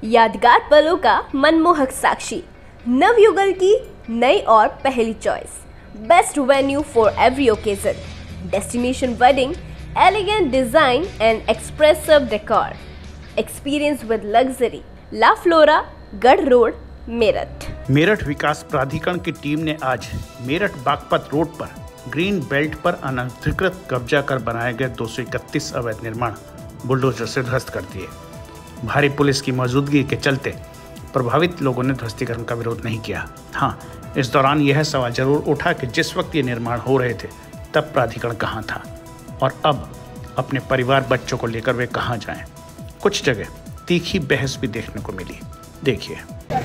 यादगार पलों का मनमोहक साक्षी, नवयुगल की नई और पहली choice, best venue for every occasion, destination wedding, elegant design and expressive decor, experience with luxury, La Flora, Garh road, Meerut. Meerut विकास प्राधिकरण की टीम ने आज मेरठ बागपत रोड पर ग्रीन बेल्ट पर अनधिकृत कब्जा कर बनाए गए 231 अवैध निर्माण बुलडोजर से ध्वस्त कर दिए। भारी पुलिस की मौजूदगी के चलते प्रभावित लोगों ने ध्वस्तीकरण का विरोध नहीं किया। हाँ, इस दौरान यह सवाल जरूर उठा कि जिस वक्त ये निर्माण हो रहे थे तब प्राधिकरण कहाँ था और अब अपने परिवार बच्चों को लेकर वे कहाँ जाएं। कुछ जगह तीखी बहस भी देखने को मिली। देखिए।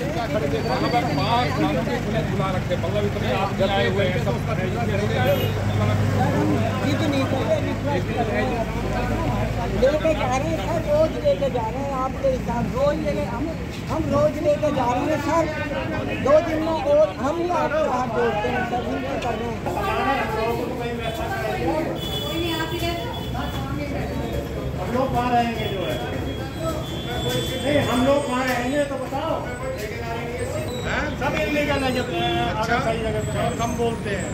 लेके जा रहे हैं सर, रोज लेके जा रहे हैं आपके हिसाब, रोज लेके हम रोज लेके जा रहे हैं सर। 2 दिन में और हम ही आपके हाथ जोड़ते हैं सर, हम क्या कर रहे हैं। हम लोग कहाँ रहेंगे जो है, नहीं हम लोग कहाँ रहेंगे तो बताओ। सब इलीगल है जब सही जगह कम बोलते हैं,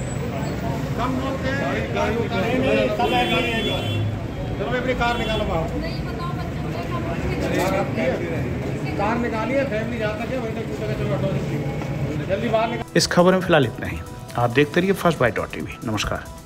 नहीं सब है। चलो अपनी कार निकालो बाहर, कार निकालिए, फैमिली जहाँ तक है वहीं तक पूछेगा। चलो हटो जल्दी बाहर निकाल। इस खबर में फिलहाल इतना ही। आप देखते रहिए फर्स्ट बाइट.tv। नमस्कार।